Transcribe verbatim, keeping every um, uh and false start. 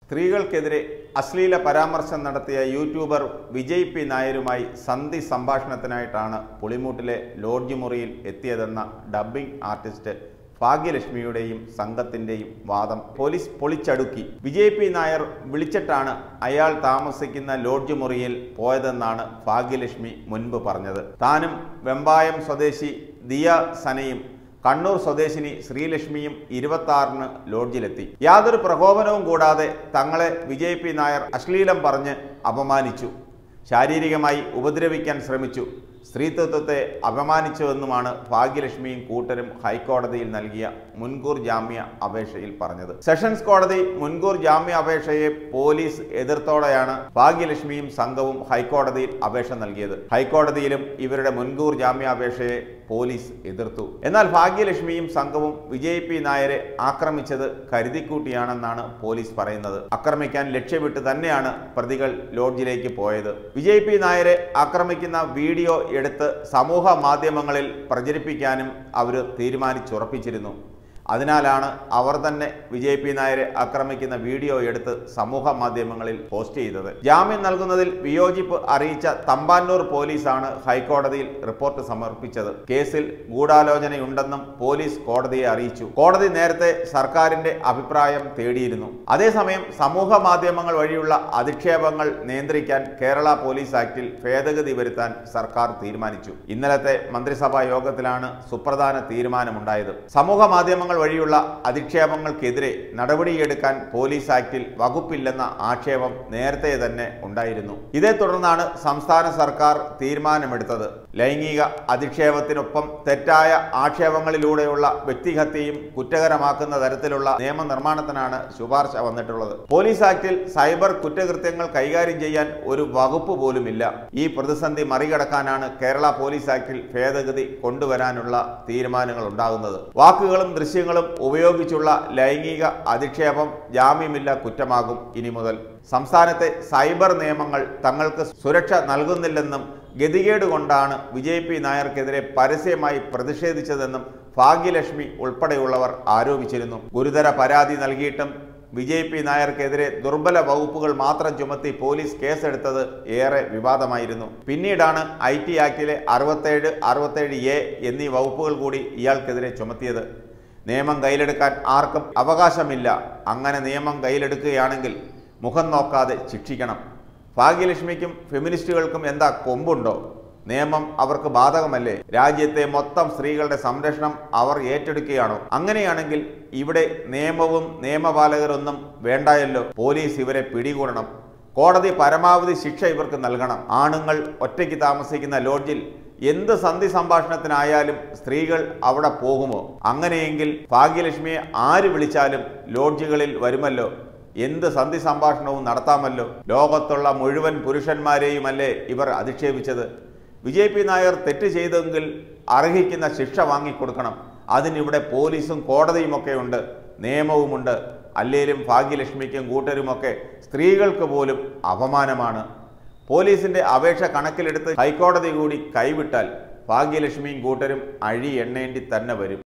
സ്ത്രീകൾക്കെതിരെ അശ്ലീല പരാമർശം നടത്തിയ യൂട്യൂബർ വിജയ് പി നായരുമായി സന്ധി സംഭാഷണത്തിനായിട്ടാണ് പുളിമൂട്ടിലെ ലോഡ്ജ് മുറിയിൽ എത്തിയതെന്ന ഡബ്ബിംഗ് ആർട്ടിസ്റ്റ് ഭാഗ്യലക്ഷ്മിയുടെയും സംഘത്തിന്റെയും വാദം പോലീസ് പൊളിച്ചടുക്കി. വിജയ് പി നായർ വിളിച്ചിട്ടാണ് അയാൾ താമസിക്കുന്ന ലോഡ്ജ് മുറിയിൽ പോയതെന്നാണ് ഭാഗ്യലക്ഷ്മി മുൻപ് പറഞ്ഞത്. താനും വെമ്പായം സ്വദേശി ദിയ സനയും കണ്ണൂർ സ്വദേശിനി ശ്രീലക്ഷ്മിയും ഇരുപത്തി ആറിന് ലോഡ്ജിലെത്തി. യാതൊരു പ്രകോപനവും കൂടാതെ തങ്ങളെ വിജയ് പി നായർ അശ്ലീലം പറഞ്ഞ് അപമാനിച്ചു, ശാരീരികമായി ഉപദ്രവിക്കാൻ ശ്രമിച്ചു, സ്ത്രീത്വത്തെ അപമാനിച്ചുവെന്നുമാണ് ഭാഗ്യലക്ഷ്മിയും കൂട്ടരും ഹൈക്കോടതിയിൽ നൽകിയ മുൻകൂർ ജാമ്യ അപേക്ഷയിൽ പറഞ്ഞത്. സെഷൻസ് കോടതി മുൻകൂർ ജാമ്യ അപേക്ഷയെ പോലീസ് എതിർത്തോടെയാണ് ഭാഗ്യലക്ഷ്മിയും സംഘവും ഹൈക്കോടതിയിൽ അപേക്ഷ നൽകിയത്. ഹൈക്കോടതിയിലും ഇവരുടെ മുൻകൂർ ജാമ്യാപേക്ഷയെ പോലീസ് എതിർത്തു. എന്നാൽ ഭാഗ്യലക്ഷ്മിയും സംഘവും വിജയ് പി നായരെ ആക്രമിച്ചത് കരുതിക്കൂട്ടിയാണെന്നാണ് പോലീസ് പറയുന്നത്. ആക്രമിക്കാൻ ലക്ഷ്യമിട്ട് തന്നെയാണ് പ്രതികൾ ലോഡ്ജിലേക്ക് പോയത്. വിജയ് പി നായരെ ആക്രമിക്കുന്ന വീഡിയോ എടുത്ത് സമൂഹ മാധ്യമങ്ങളിൽ പ്രചരിപ്പിക്കാനും അവർ തീരുമാനിച്ചുറപ്പിച്ചിരുന്നു. അതിനാലാണ് അവർ തന്നെ വിജയ് പി നായരെ ആക്രമിക്കുന്ന വീഡിയോ എടുത്ത് സമൂഹ മാധ്യമങ്ങളിൽ പോസ്റ്റ് ചെയ്തത്. ജാമ്യം നൽകുന്നതിൽ വിയോജിപ്പ് അറിയിച്ച തമ്പാനൂർ പോലീസാണ് ഹൈക്കോടതിയിൽ റിപ്പോർട്ട് സമർപ്പിച്ചത്. കേസിൽ ഗൂഢാലോചനയുണ്ടെന്നും പോലീസ് കോടതിയെ അറിയിച്ചു. കോടതി നേരത്തെ സർക്കാരിന്റെ അഭിപ്രായം തേടിയിരുന്നു. അതേസമയം സമൂഹ മാധ്യമങ്ങൾ വഴിയുള്ള അധിക്ഷേപങ്ങൾ നിയന്ത്രിക്കാൻ കേരള പോലീസ് ആക്ടിൽ ഭേദഗതി വരുത്താൻ സർക്കാർ തീരുമാനിച്ചു. ഇന്നലത്തെ മന്ത്രിസഭാ യോഗത്തിലാണ് സുപ്രധാന തീരുമാനമുണ്ടായത്. സമൂഹ മാധ്യമങ്ങൾ വഴിയുള്ള അധിക്ഷേപങ്ങൾക്കെതിരെ നടപടിയെടുക്കാൻ പോലീസ് ആക്ടിൽ വകുപ്പില്ലെന്ന ആക്ഷേപം നേരത്തെ തന്നെ ഉണ്ടായിരുന്നു. ഇതേ തുടർന്നാണ് സംസ്ഥാന സർക്കാർ തീരുമാനമെടുത്തത്. ലൈംഗിക അധിക്ഷേപത്തിനൊപ്പം തെറ്റായ ആക്ഷേപങ്ങളിലൂടെയുള്ള വ്യക്തിഹത്യയും കുറ്റകരമാക്കുന്ന തരത്തിലുള്ള നിയമനിർമ്മാണത്തിനാണ് ശുപാർശ വന്നിട്ടുള്ളത്. പോലീസ് ആക്ടിൽ സൈബർ കുറ്റകൃത്യങ്ങൾ കൈകാര്യം ചെയ്യാൻ ഒരു വകുപ്പ് പോലുമില്ല. ഈ പ്രതിസന്ധി മറികടക്കാനാണ് കേരള പോലീസ് ആക്ടിൽ ഭേദഗതി കൊണ്ടുവരാനുള്ള തീരുമാനങ്ങൾ ഉണ്ടാകുന്നത്. വാക്കുകളും ദൃശ്യങ്ങളും ഉപയോഗിച്ചുള്ള ലൈംഗിക അധിക്ഷേപം ജാമ്യമില്ല കുറ്റമാകും ഇനി മുതൽ. സംസ്ഥാനത്തെ സൈബർ നിയമങ്ങൾ തങ്ങൾക്ക് സുരക്ഷ നൽകുന്നില്ലെന്നും ഗതികേട് കൊണ്ടാണ് വിജയ് പി നായർക്കെതിരെ പരസ്യമായി പ്രതിഷേധിച്ചതെന്നും ഭാഗ്യലക്ഷ്മി ഉൾപ്പെടെയുള്ളവർ ആരോപിച്ചിരുന്നു. ഗുരുതര പരാതി നൽകിയിട്ടും വിജയ് പി നായർക്കെതിരെ ദുർബല വകുപ്പുകൾ മാത്രം ചുമത്തി പോലീസ് കേസെടുത്തത് ഏറെ വിവാദമായിരുന്നു. പിന്നീടാണ് ഐ ടി ആക്ടിലെ അറുപത്തേഴ് അറുപത്തേഴ് എ എന്നീ വകുപ്പുകൾ കൂടി ഇയാൾക്കെതിരെ ചുമത്തിയത്. നിയമം കയ്യിലെടുക്കാൻ ആർക്കും അവകാശമില്ല. അങ്ങനെ നിയമം കയ്യിലെടുക്കുകയാണെങ്കിൽ മുഖം നോക്കാതെ ശിക്ഷിക്കണം. ഭാഗ്യലക്ഷ്മിക്കും ഫെമിനിസ്റ്റുകൾക്കും എന്താ കൊമ്പുണ്ടോ? നിയമം അവർക്ക് ബാധകമല്ലേ? രാജ്യത്തെ മൊത്തം സ്ത്രീകളുടെ സംരക്ഷണം അവർ ഏറ്റെടുക്കുകയാണോ? അങ്ങനെയാണെങ്കിൽ ഇവിടെ നിയമവും നിയമപാലകരൊന്നും വേണ്ടായല്ലോ. പോലീസ് ഇവരെ പിടികൂടണം. കോടതി പരമാവധി ശിക്ഷ ഇവർക്ക് നൽകണം. ആണുങ്ങൾ ഒറ്റയ്ക്ക് താമസിക്കുന്ന ലോഡ്ജിൽ എന്ത് സന്ധി സംഭാഷണത്തിനായാലും സ്ത്രീകൾ അവിടെ പോകുമോ? അങ്ങനെയെങ്കിൽ ഭാഗ്യലക്ഷ്മിയെ ആര് വിളിച്ചാലും ലോഡ്ജുകളിൽ വരുമല്ലോ. എന്ത് സന്ധി സംഭാഷണവും നടത്താമല്ലോ. ലോകത്തുള്ള മുഴുവൻ പുരുഷന്മാരെയുമല്ലേ ഇവർ അധിക്ഷേപിച്ചത്. വിജയ് പി നായർ തെറ്റ് ചെയ്തെങ്കിൽ അർഹിക്കുന്ന ശിക്ഷ വാങ്ങിക്കൊടുക്കണം. അതിനിവിടെ പോലീസും കോടതിയുമൊക്കെ ഉണ്ട്, നിയമവുമുണ്ട്. അല്ലേലും ഭാഗ്യലക്ഷ്മിക്കും കൂട്ടരുമൊക്കെ സ്ത്രീകൾക്ക് പോലും അപമാനമാണ്. പോലീസിന്റെ അപേക്ഷ കണക്കിലെടുത്ത് ഹൈക്കോടതി കൂടി കൈവിട്ടാൽ ഭാഗ്യലക്ഷ്മിയും കൂട്ടരും അഴി എണ്ണേണ്ടി തന്നെ വരും.